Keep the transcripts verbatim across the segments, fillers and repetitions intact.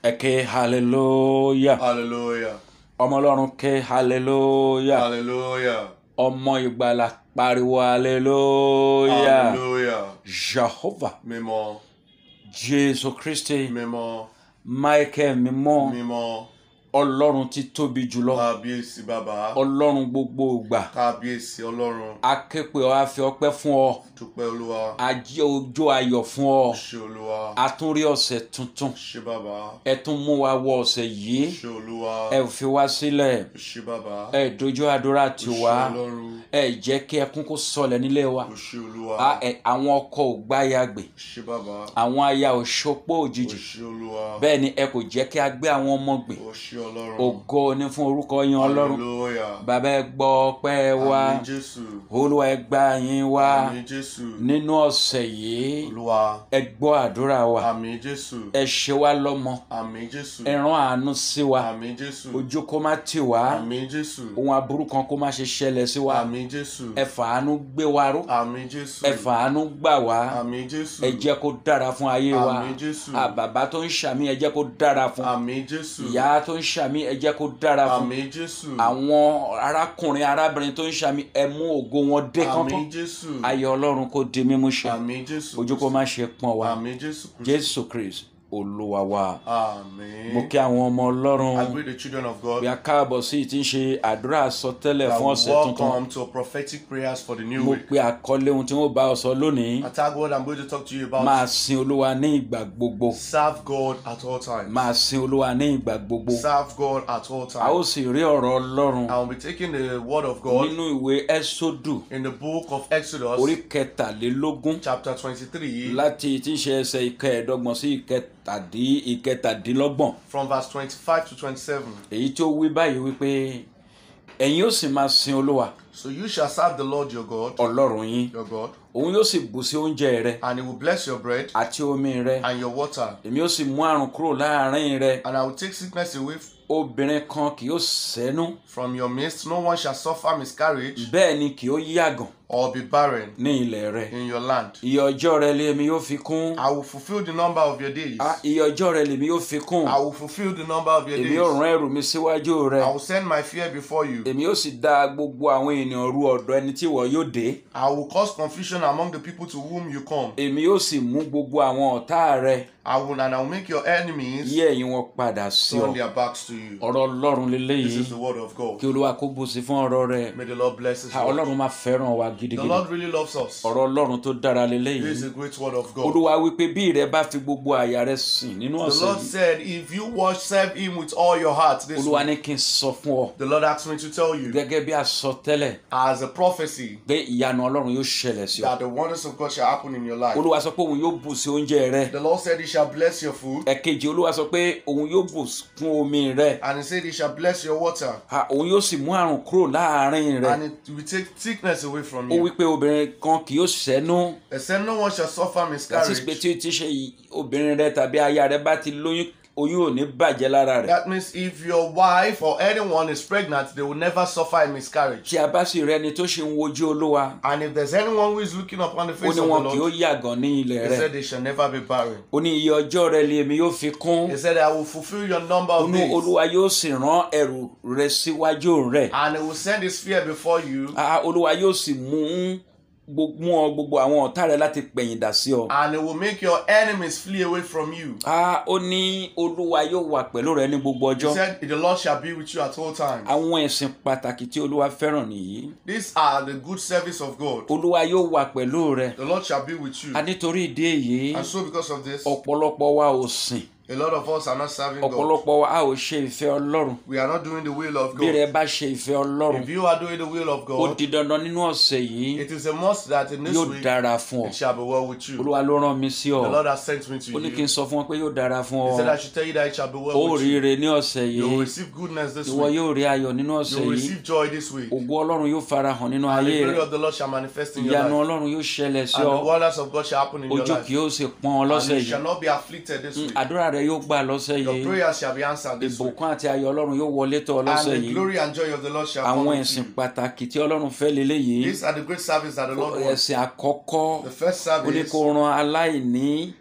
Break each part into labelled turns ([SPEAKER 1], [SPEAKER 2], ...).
[SPEAKER 1] Eke hallelujah.
[SPEAKER 2] Hallelujah.
[SPEAKER 1] Ọmọ Ọlọ́run ké hallelujah.
[SPEAKER 2] Hallelujah.
[SPEAKER 1] Ọmọ ìgbàlà pariwo hallelujah.
[SPEAKER 2] Hallelujah.
[SPEAKER 1] Jehovah.
[SPEAKER 2] Mímọ́.
[SPEAKER 1] Jésù Kristi.
[SPEAKER 2] Mímọ́.
[SPEAKER 1] Michael mímọ́.
[SPEAKER 2] Mímọ́.
[SPEAKER 1] Ọlọ́run tí tóbi jùlọ.
[SPEAKER 2] Kábíyèsí bàbá.
[SPEAKER 1] Ọlọ́run gbogbo ìgbà.
[SPEAKER 2] Kábíyèsí Ọlọ́run.
[SPEAKER 1] A ké pè ọ́, a fi ọpẹ́ fún ọ.
[SPEAKER 2] Dúpẹ́ Olúwa.
[SPEAKER 1] A jí ọjọ́ ayọ̀ fún ọ.
[SPEAKER 2] Ṣé Olúwa.
[SPEAKER 1] A tún rí ọ̀sẹ̀ tuntun.
[SPEAKER 2] Ṣé bàbá.
[SPEAKER 1] Ẹ tún mú wa wọ ọ̀sẹ̀ yìí.
[SPEAKER 2] Ṣé Olúwa.
[SPEAKER 1] Ẹ ò fi wá sílẹ̀.
[SPEAKER 2] Ṣé bàbá.
[SPEAKER 1] Ẹ dojú àdúrà tì wá.
[SPEAKER 2] Ṣé Ọlọ́run.
[SPEAKER 1] Ẹ jẹ́ kí ẹkún kó sọlẹ̀ nílé wa.
[SPEAKER 2] Ṣé Olúwa.
[SPEAKER 1] A- ẹ- Àwọn ọkọ ò gbáyàgbé.
[SPEAKER 2] Ṣé bàbá.
[SPEAKER 1] Àwọn aya ò ṣopó òjijì.
[SPEAKER 2] Ṣé Olúwa.
[SPEAKER 1] Bẹ́ẹ̀ ni ẹ kò jẹ́ kí a gbé àwọn ọmọ gbé.
[SPEAKER 2] Ṣé Ọlọ́run.
[SPEAKER 1] Ògo ni fún orúkọ yín Ọlọ́run.
[SPEAKER 2] Hallelujah.
[SPEAKER 1] Bàbá ẹ gbọ́ ọpẹ́ wa.
[SPEAKER 2] Àmín Jésù.
[SPEAKER 1] Olúwa ẹ gbà yín wá.
[SPEAKER 2] Àmín Jésù.
[SPEAKER 1] Nínú ọ̀sẹ̀ yìí
[SPEAKER 2] Olúwa.
[SPEAKER 1] ẹ gbọ́ àdúrà wa.
[SPEAKER 2] Àmín Jésù.
[SPEAKER 1] Ẹ ṣe wá lọ́mọ.
[SPEAKER 2] Àmín Jésù.
[SPEAKER 1] Ẹ rán àánú sí wa.
[SPEAKER 2] Àmín Jésù.
[SPEAKER 1] Ojú kó má tì wá.
[SPEAKER 2] Àmín Jésù.
[SPEAKER 1] Ohun aburú kan kó má ṣe ṣẹlẹ̀ sí wa.
[SPEAKER 2] Àmín Jésù.
[SPEAKER 1] Ẹ fàánú gbé wa ró.
[SPEAKER 2] Àmín Jésù.
[SPEAKER 1] Ẹ fàánú gbà wá.
[SPEAKER 2] Àmín Jésù.
[SPEAKER 1] Ẹ jẹ́ kó dára fún ayé wa.
[SPEAKER 2] Àmín Jésù.
[SPEAKER 1] À, bàbá tó ń ṣàmì ẹ jẹ́ kó dára fún.
[SPEAKER 2] Àmín Jésù.
[SPEAKER 1] Ìyá tó ń ṣàmì ẹ jẹ́ kó dára fún.
[SPEAKER 2] Àmín Jésù.
[SPEAKER 1] Àwọn arákùnrin arábìnrin tó ń ṣàmì ẹ mú ògo wọn dé kánkán.
[SPEAKER 2] Àmín Jésù.
[SPEAKER 1] Ayọ̀ Ọlọ́run kó di mímú ṣẹ.
[SPEAKER 2] Àmín Jésù.
[SPEAKER 1] Ojú kó má ṣe pọ́n wa.
[SPEAKER 2] Àmín Jésù.
[SPEAKER 1] Jésù Kristi Olúwa wa.
[SPEAKER 2] Àmín.
[SPEAKER 1] Mo kí àwọn ọmọ
[SPEAKER 2] I
[SPEAKER 1] Ọlọ́run.
[SPEAKER 2] greet the children of God.
[SPEAKER 1] Bí a káàbọ̀ sí ti ń ṣe àdúrà àsọtẹ́lẹ̀
[SPEAKER 2] That
[SPEAKER 1] fún ọ̀sẹ̀ tuntun.
[SPEAKER 2] welcome to prophetic prayers for the new
[SPEAKER 1] Mo
[SPEAKER 2] week.
[SPEAKER 1] pe àkọlé ohun tí wọ́n bá ọ sọ lónìí.
[SPEAKER 2] I tag what I'm going to talk to you about.
[SPEAKER 1] Máa sin Olúwa ní ìgbà gbogbo.
[SPEAKER 2] Serve God at all times.
[SPEAKER 1] Máa sin Olúwa ní ìgbà gbogbo.
[SPEAKER 2] Serve God at all
[SPEAKER 1] A ó
[SPEAKER 2] times.
[SPEAKER 1] sì rí ọ̀rọ̀ Ọlọ́run
[SPEAKER 2] I will be taking the word of God
[SPEAKER 1] nínú ìwé Ẹ́sódù
[SPEAKER 2] in the book of Exodus,
[SPEAKER 1] orí kẹtàlélógún
[SPEAKER 2] chapter twenty-three,
[SPEAKER 1] láti tí ń ṣe ẹsẹ̀ ìkẹẹ̀ẹ́dọ́gbọ̀n sí ìkẹtàdí ìkẹtàdínlọ́gbọ̀n.
[SPEAKER 2] from verse twenty-five to twenty-seven.
[SPEAKER 1] Èyí tí ó wí báyìí wípé ẹ̀yin ó sì máa sin Olúwa
[SPEAKER 2] So you shall serve the Lord your God,
[SPEAKER 1] Ọlọ́run yín.
[SPEAKER 2] your God,
[SPEAKER 1] Òun yóò sì bù sí oúnjẹ rẹ
[SPEAKER 2] and he will bless your bread
[SPEAKER 1] àti omi rẹ.
[SPEAKER 2] and your water,
[SPEAKER 1] Èmi ó sì mú àrùn kúrò láàrin rẹ.
[SPEAKER 2] and I will take sickness away
[SPEAKER 1] Obìnrin kan kì yóò sẹ́nu,
[SPEAKER 2] from your midst. No one shall suffer miscarriage
[SPEAKER 1] bẹ́ẹ̀ ni kì yóò yàgàn
[SPEAKER 2] or be barren
[SPEAKER 1] ní ilẹ̀ rẹ.
[SPEAKER 2] in your land.
[SPEAKER 1] Iye ọjọ́ rẹ lèmi yóò fi kún.
[SPEAKER 2] I will fulfill the number of your days.
[SPEAKER 1] Ah, iye ọjọ́ rẹ lèmi yóò fi kún.
[SPEAKER 2] I will fulfill the number of your
[SPEAKER 1] Èmi yóò
[SPEAKER 2] days.
[SPEAKER 1] rán ẹrù mi síwájú rẹ.
[SPEAKER 2] I will send my fear before you.
[SPEAKER 1] Èmi yóò sì dá gbogbo àwọn ènìyàn ru ọ̀dọ̀ ẹni tí ìwọ yóò dé.
[SPEAKER 2] I will cause confusion among the people to whom you come.
[SPEAKER 1] Èmi yóò sì mú gbogbo àwọn ọ̀tá rẹ
[SPEAKER 2] I will and I will make your enemies
[SPEAKER 1] yí ẹ̀yìn wọn padà sí
[SPEAKER 2] turn
[SPEAKER 1] ọ.
[SPEAKER 2] their backs to you.
[SPEAKER 1] Ọ̀rọ̀ Ọlọ́run
[SPEAKER 2] This
[SPEAKER 1] leléyìí.
[SPEAKER 2] is the word of God.
[SPEAKER 1] Kí Olúwa kó bùsí fún ọ̀rọ̀ rẹ.
[SPEAKER 2] May the Lord bless His
[SPEAKER 1] Ha,
[SPEAKER 2] word.
[SPEAKER 1] Ọlọ́run máa fẹ́ràn wa
[SPEAKER 2] The
[SPEAKER 1] gidigidi.
[SPEAKER 2] Lord really loves us.
[SPEAKER 1] Ọ̀rọ̀ Ọlọ́run tó dára
[SPEAKER 2] This is
[SPEAKER 1] leléyìí.
[SPEAKER 2] a great word of God.
[SPEAKER 1] Olúwa wípé bí ìrẹ bá fi gbogbo àyà rẹ sìn nínú
[SPEAKER 2] The
[SPEAKER 1] ọ̀sẹ̀
[SPEAKER 2] Lord
[SPEAKER 1] yìí.
[SPEAKER 2] said, if you watch, serve Him with all your heart this
[SPEAKER 1] Olúwa
[SPEAKER 2] week.
[SPEAKER 1] ní kí n sọ fún ọ
[SPEAKER 2] The Lord asked me to tell you,
[SPEAKER 1] gẹ́gẹ́ bí àsọtẹ́lẹ̀
[SPEAKER 2] as a prophecy,
[SPEAKER 1] pé ìyanu Ọlọ́run yóò ṣẹlẹ̀ sí ọ.
[SPEAKER 2] that the wonders of God shall happen in your life.
[SPEAKER 1] Olúwa sọ pé òun yóò bù sí oúnjẹ rẹ.
[SPEAKER 2] The Lord said He shall bless your food,
[SPEAKER 1] Ẹ̀kejì Olúwa sọ pé òun yóò bù fún omi rẹ.
[SPEAKER 2] and He said He shall bless your water,
[SPEAKER 1] Ha, òun yóò sì mú àrùn kúrò láàrin rẹ.
[SPEAKER 2] and it will take sickness away from
[SPEAKER 1] Ó
[SPEAKER 2] you.
[SPEAKER 1] wípé obìnrin kan kì yóò sẹ́nu.
[SPEAKER 2] He said, no one shall suffer
[SPEAKER 1] Láti pé
[SPEAKER 2] miscarriage.
[SPEAKER 1] tí tí ṣe yìí, obìnrin rẹ tàbí aya rẹ bá ti lóyún, oyún ò ní bàjẹ́ lára rẹ̀.
[SPEAKER 2] That means if your wife or anyone is pregnant, they will never suffer a miscarriage.
[SPEAKER 1] Tí a bá sì rẹni tó ṣe ń wojú Olúwa,
[SPEAKER 2] And if there's anyone who is looking upon the
[SPEAKER 1] ó
[SPEAKER 2] face
[SPEAKER 1] ní
[SPEAKER 2] of the
[SPEAKER 1] wọn kì yóò
[SPEAKER 2] Lord,
[SPEAKER 1] yàgàn ní ilẹ̀
[SPEAKER 2] He
[SPEAKER 1] rẹ̀.
[SPEAKER 2] said they shall never be barren.
[SPEAKER 1] Ó ní iye ọjọ́ rẹ lèmi yóò fi kún.
[SPEAKER 2] He said, I will fulfill your number
[SPEAKER 1] Ó
[SPEAKER 2] of
[SPEAKER 1] ní
[SPEAKER 2] days,
[SPEAKER 1] Olúwa yóò sì rán ẹrù rẹ síwájú rẹ̀.
[SPEAKER 2] and He will send His fear before you,
[SPEAKER 1] Ah, Olúwa yóò sì mú gbogbo mú ọ gbogbo àwọn ọ̀tá rẹ láti pẹ̀yìn dà sí ọ.
[SPEAKER 2] and He will make your enemies flee away from you.
[SPEAKER 1] Ah, ó ní Olúwa yóò wà pẹ̀lú rẹ ní gbogbo
[SPEAKER 2] He
[SPEAKER 1] ọjọ́.
[SPEAKER 2] said, the Lord shall be with you at all times.
[SPEAKER 1] Àwọn ẹ̀sìn pàtàkì tí Olúwa fẹ́ràn nìyí.
[SPEAKER 2] These are the good service of God.
[SPEAKER 1] Olúwa yóò wà pẹ̀lú rẹ.
[SPEAKER 2] The Lord shall be with you.
[SPEAKER 1] A nítorí ìdí èyí,
[SPEAKER 2] And so because of this,
[SPEAKER 1] ọ̀pọ̀lọpọ̀ wa ò sìn.
[SPEAKER 2] a lot of us are not serving God.
[SPEAKER 1] Ọ̀pọ̀lọpọ̀ wa a ò ṣe ìfẹ́ Ọlọ́run.
[SPEAKER 2] We are not doing the will of
[SPEAKER 1] Bí rẹ
[SPEAKER 2] God.
[SPEAKER 1] bá ṣe ìfẹ́ Ọlọ́run,
[SPEAKER 2] If you are doing the will of
[SPEAKER 1] ó
[SPEAKER 2] God,
[SPEAKER 1] di dandan nínú ọ̀sẹ̀ yìí
[SPEAKER 2] it is a must that in this
[SPEAKER 1] yóò
[SPEAKER 2] week
[SPEAKER 1] dára fún ọ.
[SPEAKER 2] it shall be well with you.
[SPEAKER 1] Olúwa ló rán mi sí ọ.
[SPEAKER 2] The Lord has sent me to
[SPEAKER 1] Ó ní kí n
[SPEAKER 2] you.
[SPEAKER 1] sọ fún ọ pé yóò dára fún
[SPEAKER 2] He said I
[SPEAKER 1] ọ.
[SPEAKER 2] should tell you that it shall be
[SPEAKER 1] Ó
[SPEAKER 2] well with you.
[SPEAKER 1] ríire ní ọ̀sẹ̀
[SPEAKER 2] You will
[SPEAKER 1] yìí.
[SPEAKER 2] receive goodness this
[SPEAKER 1] Ìwọ
[SPEAKER 2] week.
[SPEAKER 1] yóò rí ayọ̀ nínú
[SPEAKER 2] You
[SPEAKER 1] ọ̀sẹ̀
[SPEAKER 2] will
[SPEAKER 1] yìí.
[SPEAKER 2] receive joy this week.
[SPEAKER 1] Ògo Ọlọ́run yóò farahàn nínú
[SPEAKER 2] And
[SPEAKER 1] ayé
[SPEAKER 2] the glory
[SPEAKER 1] rẹ.
[SPEAKER 2] of the Lord shall manifest in your
[SPEAKER 1] Ìyanu
[SPEAKER 2] life.
[SPEAKER 1] Ọlọ́run yóò ṣẹlẹ̀ sí
[SPEAKER 2] And the
[SPEAKER 1] ọ.
[SPEAKER 2] wonders of God shall happen in your
[SPEAKER 1] Ojú
[SPEAKER 2] life.
[SPEAKER 1] kì yóò sì pọ́n ọ
[SPEAKER 2] And
[SPEAKER 1] lọ́sẹ̀
[SPEAKER 2] you
[SPEAKER 1] yìí.
[SPEAKER 2] shall not be afflicted this week.
[SPEAKER 1] Àdúrà rẹ yóò gbà lọ́sẹ̀
[SPEAKER 2] Your
[SPEAKER 1] yìí.
[SPEAKER 2] prayers shall be answered this week.
[SPEAKER 1] Ìbùkún àti ayọ̀ Ọlọ́run yóò wọlé tọ̀ ọ́
[SPEAKER 2] And
[SPEAKER 1] lọ́sẹ̀
[SPEAKER 2] the
[SPEAKER 1] yìí.
[SPEAKER 2] glory and joy of the Lord shall come
[SPEAKER 1] Àwọn
[SPEAKER 2] unto
[SPEAKER 1] ẹ̀sìn
[SPEAKER 2] you.
[SPEAKER 1] pàtàkì tí Ọlọ́run fẹ́ leléyìí.
[SPEAKER 2] These are the great service that the Lord wants.
[SPEAKER 1] Ẹ̀sìn àkọ́kọ́,
[SPEAKER 2] The first
[SPEAKER 1] ó ní
[SPEAKER 2] service,
[SPEAKER 1] kó ran aláìní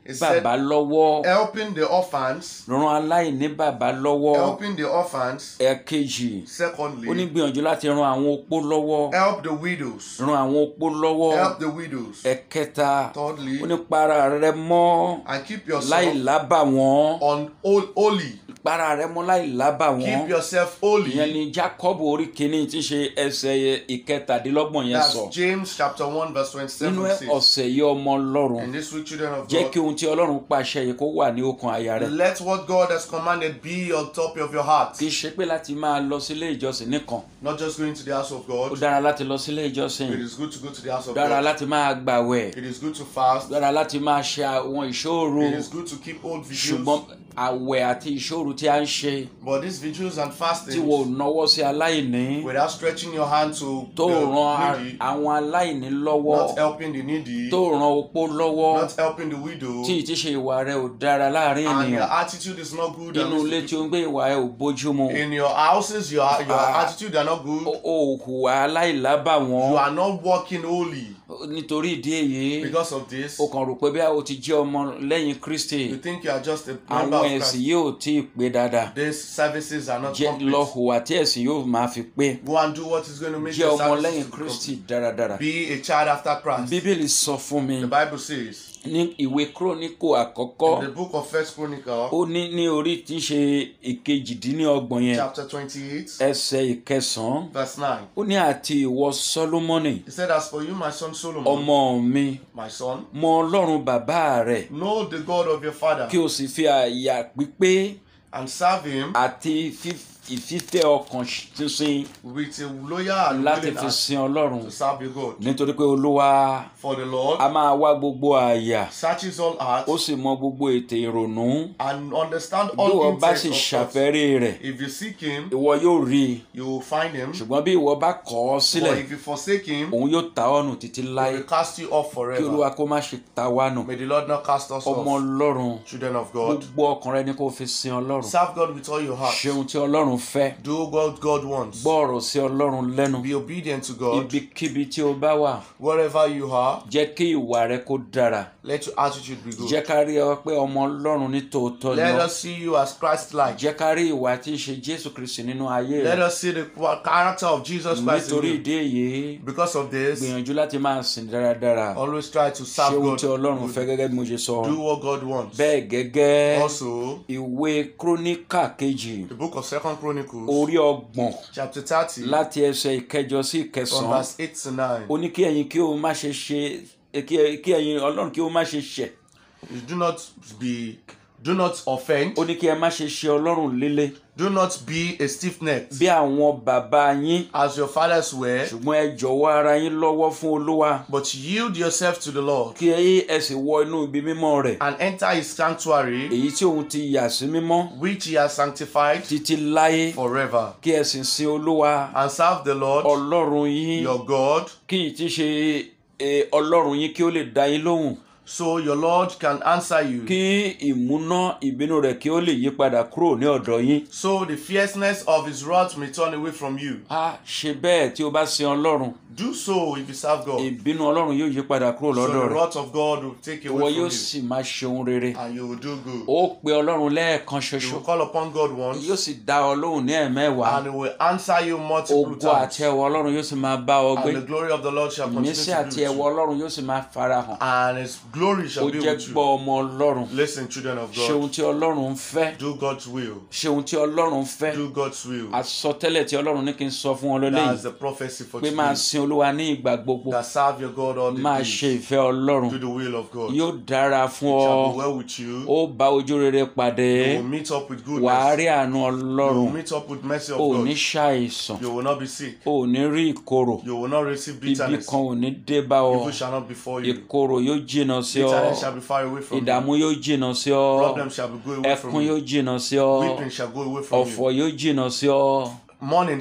[SPEAKER 2] He said,
[SPEAKER 1] bàbá lọ́wọ́,
[SPEAKER 2] helping the orphans,
[SPEAKER 1] ran aláìní bàbá lọ́wọ́.
[SPEAKER 2] helping the orphans.
[SPEAKER 1] Ẹ̀kejì, ó ní
[SPEAKER 2] Secondly,
[SPEAKER 1] gbìyànjú láti ran àwọn opó lọ́wọ́,
[SPEAKER 2] help the widows.
[SPEAKER 1] ran àwọn opó lọ́wọ́.
[SPEAKER 2] Help the widows.
[SPEAKER 1] Ẹ̀kẹta,
[SPEAKER 2] Thirdly,
[SPEAKER 1] ó ní para rẹ mọ́
[SPEAKER 2] and keep
[SPEAKER 1] láì
[SPEAKER 2] yourself
[SPEAKER 1] lábàwọ́n.
[SPEAKER 2] on hol- holy.
[SPEAKER 1] Para rẹ mọ́ láì lábàwọ́n.
[SPEAKER 2] Keep yourself
[SPEAKER 1] Ìyẹn
[SPEAKER 2] holy.
[SPEAKER 1] ni Jacob orí kìíní tí ṣe ẹsẹ̀ ìkẹtàdínlọ́gbọ̀n yẹn
[SPEAKER 2] That's
[SPEAKER 1] sọ.
[SPEAKER 2] James chapter one verse
[SPEAKER 1] Nínú
[SPEAKER 2] twenty-seven says,
[SPEAKER 1] ọ̀sẹ̀ yìí ọmọ Ọlọ́run,
[SPEAKER 2] and this week, children of
[SPEAKER 1] jẹ́
[SPEAKER 2] God,
[SPEAKER 1] kí ohun tí Ọlọ́run pàṣẹ yìí kó wà ní ọkàn àyà rẹ.
[SPEAKER 2] let what God has commanded be on top of your heart.
[SPEAKER 1] Kì í ṣe pé láti máa lọ sílé ìjọsìn nìkan.
[SPEAKER 2] Not just going to the house of
[SPEAKER 1] Ó
[SPEAKER 2] God.
[SPEAKER 1] dára láti lọ sílé
[SPEAKER 2] It
[SPEAKER 1] ìjọsìn.
[SPEAKER 2] is good to go to the house
[SPEAKER 1] Ó
[SPEAKER 2] of
[SPEAKER 1] dára
[SPEAKER 2] God.
[SPEAKER 1] láti máa gbàwẹ̀.
[SPEAKER 2] It is good to fast.
[SPEAKER 1] Ó dára láti máa ṣe àwọn ìṣòro.
[SPEAKER 2] It is good to keep old
[SPEAKER 1] Ṣùgbọ́n
[SPEAKER 2] vigils.
[SPEAKER 1] àwẹ̀ àti ìṣòro tí a ń ṣe
[SPEAKER 2] But these vigils and
[SPEAKER 1] tí
[SPEAKER 2] fastings,
[SPEAKER 1] wò náwó sí aláìní,
[SPEAKER 2] without stretching your hand to
[SPEAKER 1] tó ran
[SPEAKER 2] the needy,
[SPEAKER 1] àwọn aláìní lọ́wọ́,
[SPEAKER 2] not helping the needy,
[SPEAKER 1] tó ran opó lọ́wọ́,
[SPEAKER 2] not helping the widow,
[SPEAKER 1] tí ìtí ṣe ìwà rẹ ò dára láàrin
[SPEAKER 2] and your
[SPEAKER 1] ènìyàn.
[SPEAKER 2] attitude is not good.
[SPEAKER 1] Inú
[SPEAKER 2] amidst
[SPEAKER 1] ilé
[SPEAKER 2] the
[SPEAKER 1] tí ó ń
[SPEAKER 2] people.
[SPEAKER 1] gbé ìwà ẹ ò bójúmu.
[SPEAKER 2] In your houses, your your
[SPEAKER 1] Ah.
[SPEAKER 2] attitude are not good.
[SPEAKER 1] O ò hùwà aláìlábàwọ́n.
[SPEAKER 2] You are not walking holy.
[SPEAKER 1] Nítorí ìdí èyí,
[SPEAKER 2] Because of this,
[SPEAKER 1] o kàn rò pé bí a ò ti jẹ́ ọmọ lẹ́yìn Kristi,
[SPEAKER 2] you think you are just a member
[SPEAKER 1] àwọn
[SPEAKER 2] of
[SPEAKER 1] ẹ̀sìn
[SPEAKER 2] Christ.
[SPEAKER 1] yóò tí ì pé dáadáa.
[SPEAKER 2] These services are not
[SPEAKER 1] Jẹ́ lọ
[SPEAKER 2] complete.
[SPEAKER 1] hùwà tí ẹ̀sìn yóò máa fi pé.
[SPEAKER 2] Go and do what is going to make
[SPEAKER 1] Jẹ́
[SPEAKER 2] your
[SPEAKER 1] ọmọ
[SPEAKER 2] services
[SPEAKER 1] lẹ́yìn
[SPEAKER 2] to be
[SPEAKER 1] Kristi
[SPEAKER 2] complete.
[SPEAKER 1] dáradára.
[SPEAKER 2] Be a child after Christ.
[SPEAKER 1] Bíbélì sọ fún mi
[SPEAKER 2] The Bible says
[SPEAKER 1] ní ìwé Kíróníkò àkọ́kọ́,
[SPEAKER 2] in the book of First Chronicle,
[SPEAKER 1] ó ní ní orí tí í ṣe ìkejìdínlọ́gbọ̀n yẹn,
[SPEAKER 2] chapter twenty-eight,
[SPEAKER 1] ẹsẹ̀ ìkẹsàn-án,
[SPEAKER 2] verse nine.
[SPEAKER 1] ó ní àti ìwọ Sólómọ́nì,
[SPEAKER 2] He said, as for you, my son Solomon,
[SPEAKER 1] ọmọ mi,
[SPEAKER 2] my son,
[SPEAKER 1] mọ Ọlọ́run bàbá rẹ̀,
[SPEAKER 2] know the God of your father
[SPEAKER 1] kí o sì fi àyà pípé
[SPEAKER 2] and serve him
[SPEAKER 1] àti fíf- ìfífẹ́ ọkàn sísìn
[SPEAKER 2] with a loyal and
[SPEAKER 1] láti
[SPEAKER 2] willing
[SPEAKER 1] fi
[SPEAKER 2] heart
[SPEAKER 1] sin Ọlọ́run.
[SPEAKER 2] to serve your God.
[SPEAKER 1] Nítorí pé Olúwa
[SPEAKER 2] For the Lord
[SPEAKER 1] a máa wá gbogbo àyà,
[SPEAKER 2] searches all hearts
[SPEAKER 1] ó sì mọ gbogbo ètè ìrònú.
[SPEAKER 2] and understand
[SPEAKER 1] Bí
[SPEAKER 2] all
[SPEAKER 1] ìwọ bá
[SPEAKER 2] intents
[SPEAKER 1] sì
[SPEAKER 2] of thoughts.
[SPEAKER 1] ṣàfẹ́rí rẹ̀,
[SPEAKER 2] If you seek him,
[SPEAKER 1] ìwọ yóò rí i.
[SPEAKER 2] you will find him.
[SPEAKER 1] Ṣùgbọ́n bí ìwọ bá kọ̀ ọ́
[SPEAKER 2] But
[SPEAKER 1] sílẹ̀,
[SPEAKER 2] if you forsake him,
[SPEAKER 1] òun yóò ta ọ́ nù títí
[SPEAKER 2] he
[SPEAKER 1] láé.
[SPEAKER 2] will cast you off
[SPEAKER 1] Kí
[SPEAKER 2] forever.
[SPEAKER 1] Olúwa kó má ṣe ta wá nù.
[SPEAKER 2] May the Lord not cast us
[SPEAKER 1] Ọmọ
[SPEAKER 2] off.
[SPEAKER 1] Ọlọ́run,
[SPEAKER 2] Children of God,
[SPEAKER 1] gbogbo ọkàn rẹ ni kó fi sin Ọlọ́run.
[SPEAKER 2] serve God with all your heart.
[SPEAKER 1] Ṣe ohun tí Ọlọ́run fẹ́.
[SPEAKER 2] Do what God wants.
[SPEAKER 1] Gbọ́ ọ̀rọ̀ sí Ọlọ́run lẹ́nu.
[SPEAKER 2] Be obedient to God.
[SPEAKER 1] Ibikíbi tí o bá wà,
[SPEAKER 2] Wherever you are,
[SPEAKER 1] jẹ́ kí ìwà rẹ kó dára.
[SPEAKER 2] let your attitude be good.
[SPEAKER 1] Jẹ́ ká rí ọ pé ọmọ Ọlọ́run ní tòótọ́ ni
[SPEAKER 2] Let
[SPEAKER 1] ọ́.
[SPEAKER 2] us see you as Christ-like.
[SPEAKER 1] Jẹ́ ká rí ìwà tí ń ṣe Jésù Kristi nínú ayé
[SPEAKER 2] Let
[SPEAKER 1] rẹ.
[SPEAKER 2] us see the character of Jesus Christ in
[SPEAKER 1] Nítorí
[SPEAKER 2] you.
[SPEAKER 1] ìdí èyí,
[SPEAKER 2] Because of this,
[SPEAKER 1] gbìyànjú láti máa sìn dáradára.
[SPEAKER 2] always try to
[SPEAKER 1] Ṣe
[SPEAKER 2] serve
[SPEAKER 1] ohun
[SPEAKER 2] God.
[SPEAKER 1] tí Ọlọ́run fẹ́
[SPEAKER 2] good.
[SPEAKER 1] gẹ́gẹ́ bí mo ṣe sọ.
[SPEAKER 2] Do what God wants.
[SPEAKER 1] Bẹ́ẹ̀ gẹ́gẹ́,
[SPEAKER 2] Also,
[SPEAKER 1] ìwé Kíróníkà kejì,
[SPEAKER 2] the book of Second Chronicles,
[SPEAKER 1] orí ọgbọ̀n,
[SPEAKER 2] chapter thirty,
[SPEAKER 1] láti ẹsẹ̀ ìkẹjọ sí
[SPEAKER 2] from
[SPEAKER 1] ìkẹsàn-án.
[SPEAKER 2] verse eight to nine.
[SPEAKER 1] Ó ní kí ẹ̀yin kí o má ṣe ṣe kí ẹ- kí ẹ̀yin Ọlọ́run kí o má ṣe ṣẹ̀.
[SPEAKER 2] You do not be, do not offend.
[SPEAKER 1] Ó ní kí ẹ má ṣe ṣe Ọlọ́run líle
[SPEAKER 2] Do not be a stiff-necked,
[SPEAKER 1] bí àwọn bàbá yín,
[SPEAKER 2] as your fathers were,
[SPEAKER 1] ṣùgbọ́n ẹ jọ̀wọ́ ara yín lọ́wọ́ fún Olúwa,
[SPEAKER 2] but yield yourself to the Lord,
[SPEAKER 1] kí ẹ sì wọ inú ibi mímọ́ rẹ̀,
[SPEAKER 2] and enter his sanctuary,
[SPEAKER 1] èyí tí òun ti yà sí mímọ́
[SPEAKER 2] which he has sanctified
[SPEAKER 1] títí láé,
[SPEAKER 2] forever,
[SPEAKER 1] kí ẹ sì sin Olúwa
[SPEAKER 2] and serve the Lord
[SPEAKER 1] Ọlọ́run yín,
[SPEAKER 2] your God,
[SPEAKER 1] kí ì ti ṣe eh, Ọlọ́run yín kí ó lè dá yín lóhùn,
[SPEAKER 2] so your Lord can answer you.
[SPEAKER 1] kí ìmúná ìbínú rẹ̀ kí ó lè yí padà kúrò ní ọ̀dọ̀ yín.
[SPEAKER 2] So the fierceness of his wrath may turn away from you.
[SPEAKER 1] A ṣe bẹ́ẹ̀ tí o bá sin Ọlọ́run,
[SPEAKER 2] Do so if you serve God.
[SPEAKER 1] ìbínú Ọlọ́run yóò yí padà kúrò
[SPEAKER 2] So
[SPEAKER 1] lọ́dọ̀
[SPEAKER 2] the
[SPEAKER 1] rẹ̀.
[SPEAKER 2] wrath of God will take
[SPEAKER 1] Ìwọ
[SPEAKER 2] away
[SPEAKER 1] yóò
[SPEAKER 2] from you,
[SPEAKER 1] sì máa ṣe ohun rere.
[SPEAKER 2] and you will do good.
[SPEAKER 1] Ó pe Ọlọ́run lẹ́ẹ̀kan
[SPEAKER 2] You
[SPEAKER 1] ṣoṣo,
[SPEAKER 2] will call upon God once,
[SPEAKER 1] yóò sì dá ọ lóhùn ní ẹ̀mẹ́wàá.
[SPEAKER 2] and he will answer you multiple
[SPEAKER 1] Ògo
[SPEAKER 2] times.
[SPEAKER 1] àti ẹwà Ọlọ́run yóò sì máa bá ọ gbé.
[SPEAKER 2] And the glory of the Lord shall continue
[SPEAKER 1] Ìmísí
[SPEAKER 2] to
[SPEAKER 1] àti
[SPEAKER 2] be with
[SPEAKER 1] ẹwà
[SPEAKER 2] you.
[SPEAKER 1] Ọlọ́run yóò sì máa farahàn.
[SPEAKER 2] And his glory
[SPEAKER 1] Ó
[SPEAKER 2] shall be
[SPEAKER 1] jẹ́
[SPEAKER 2] with
[SPEAKER 1] gbọ́
[SPEAKER 2] you.
[SPEAKER 1] ọmọ Ọlọ́run.
[SPEAKER 2] Listen, children of
[SPEAKER 1] Ṣe ohun
[SPEAKER 2] God.
[SPEAKER 1] tí Ọlọ́run ń fẹ́.
[SPEAKER 2] Do God's will.
[SPEAKER 1] Ṣe ohun tí Ọlọ́run fẹ́.
[SPEAKER 2] Do God's will.
[SPEAKER 1] Àsọtẹ́lẹ̀ tí Ọlọ́run ní kí n sọ fún wọn
[SPEAKER 2] That's
[SPEAKER 1] lélẹ́yìí.
[SPEAKER 2] the prophecy for
[SPEAKER 1] Pé máa
[SPEAKER 2] today.
[SPEAKER 1] sin Olúwa ní ìgbà gbogbo.
[SPEAKER 2] That serve your God all the
[SPEAKER 1] Máa ṣe
[SPEAKER 2] days.
[SPEAKER 1] ìfẹ́ Ọlọ́run.
[SPEAKER 2] Do the will of God.
[SPEAKER 1] Yóò dára fún
[SPEAKER 2] It shall
[SPEAKER 1] ọ.
[SPEAKER 2] be well with you.
[SPEAKER 1] Ó bá ojú rere pàdé.
[SPEAKER 2] You will meet up with
[SPEAKER 1] Wàá
[SPEAKER 2] goodness.
[SPEAKER 1] rí àánú
[SPEAKER 2] You will
[SPEAKER 1] Ọlọ́run.
[SPEAKER 2] meet up with mercy of
[SPEAKER 1] Ò ní
[SPEAKER 2] God.
[SPEAKER 1] ṣàìsàn.
[SPEAKER 2] You will not be sick.
[SPEAKER 1] Ò ní rí ìkorò.
[SPEAKER 2] You will not receive
[SPEAKER 1] Ibi
[SPEAKER 2] bitterness.
[SPEAKER 1] kan ò ní dé bá ọ.
[SPEAKER 2] Evil shall not befall you.
[SPEAKER 1] Ìkorò yóò jìnnà sí ọ.
[SPEAKER 2] Bitterness shall be far away from you.
[SPEAKER 1] Ìdààmú yóò jìnnà sí ọ.
[SPEAKER 2] Problem shall be go away from
[SPEAKER 1] Ẹkún
[SPEAKER 2] you.
[SPEAKER 1] yóò jìnnà sí ọ.
[SPEAKER 2] Weeping shall go away from
[SPEAKER 1] Ọ̀fọ̀
[SPEAKER 2] you.
[SPEAKER 1] yóò jìnnà sí ọ.
[SPEAKER 2] Mourning shall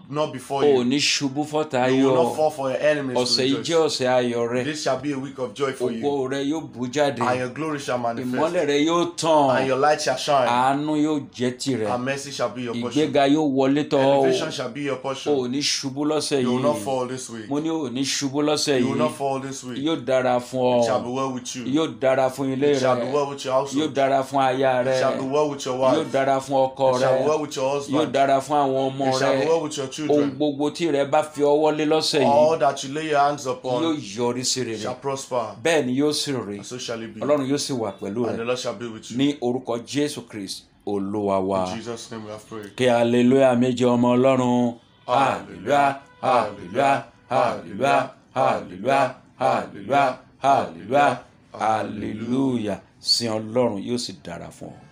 [SPEAKER 2] not before
[SPEAKER 1] o ò
[SPEAKER 2] you.
[SPEAKER 1] ní ṣubú fọ́tá
[SPEAKER 2] You will
[SPEAKER 1] ayọ̀.
[SPEAKER 2] not fall for your enemies to
[SPEAKER 1] Ọ̀sẹ̀ yìí
[SPEAKER 2] rejoice.
[SPEAKER 1] jẹ́ ọ̀sẹ̀ ayọ̀ rẹ.
[SPEAKER 2] This shall be a week of joy for
[SPEAKER 1] Ògo
[SPEAKER 2] you,
[SPEAKER 1] rẹ yóò bú jáde.
[SPEAKER 2] and your glory shall manifest,
[SPEAKER 1] Ìmọ́lẹ̀ rẹ yóò tàn.
[SPEAKER 2] and your light shall shine,
[SPEAKER 1] Àánú yóò jẹ́ tirẹ̀.
[SPEAKER 2] and mercy shall be your portion.
[SPEAKER 1] Ìgbéga yóò wọlé tọ̀ ọ́.
[SPEAKER 2] Elevation shall be your
[SPEAKER 1] O ò
[SPEAKER 2] portion.
[SPEAKER 1] ní ṣubú lọ́sẹ̀
[SPEAKER 2] You will not
[SPEAKER 1] yìí.
[SPEAKER 2] fall this week.
[SPEAKER 1] Mo ní o ò ní ṣubú lọ́sẹ̀
[SPEAKER 2] You will
[SPEAKER 1] yìí.
[SPEAKER 2] not fall this week.
[SPEAKER 1] Yóò dára fún
[SPEAKER 2] It shall
[SPEAKER 1] ọ.
[SPEAKER 2] be well with you.
[SPEAKER 1] Yóò dára fún ilé
[SPEAKER 2] It shall be
[SPEAKER 1] rẹ.
[SPEAKER 2] well with your
[SPEAKER 1] Yóò
[SPEAKER 2] household.
[SPEAKER 1] dára fún aya
[SPEAKER 2] It shall
[SPEAKER 1] rẹ.
[SPEAKER 2] be well with your
[SPEAKER 1] Yóò
[SPEAKER 2] wife.
[SPEAKER 1] dára fún ọkọ
[SPEAKER 2] It shall be
[SPEAKER 1] rẹ.
[SPEAKER 2] well with your
[SPEAKER 1] Yóò
[SPEAKER 2] husband.
[SPEAKER 1] dára fún àwọn ọmọ
[SPEAKER 2] It shall be
[SPEAKER 1] rẹ.
[SPEAKER 2] well with your
[SPEAKER 1] Ohun
[SPEAKER 2] children.
[SPEAKER 1] gbogbo tí rẹ bá fi ọwọ́ lé lọ́sẹ̀ yìí
[SPEAKER 2] All that you lay your hands
[SPEAKER 1] yóò
[SPEAKER 2] upon
[SPEAKER 1] yọrí sí rere.
[SPEAKER 2] shall prosper,
[SPEAKER 1] Bẹ́ẹ̀ ni yóò sì rí.
[SPEAKER 2] and so shall it be.
[SPEAKER 1] Ọlọ́run yóò sì wà pẹ̀lú
[SPEAKER 2] And the
[SPEAKER 1] rẹ.
[SPEAKER 2] Lord shall be with you.
[SPEAKER 1] Ní orúkọ Jésù Kristi Olúwa wa.
[SPEAKER 2] In Jesus' name we have prayed.
[SPEAKER 1] Kí hallelujah méje ọmọ Ọlọ́run. Hallelujah, hallelujah, hallelujah, hallelujah, hallelujah, hallelujah, hallelujah. Sin Ọlọ́run yóò sì dára fún ọ.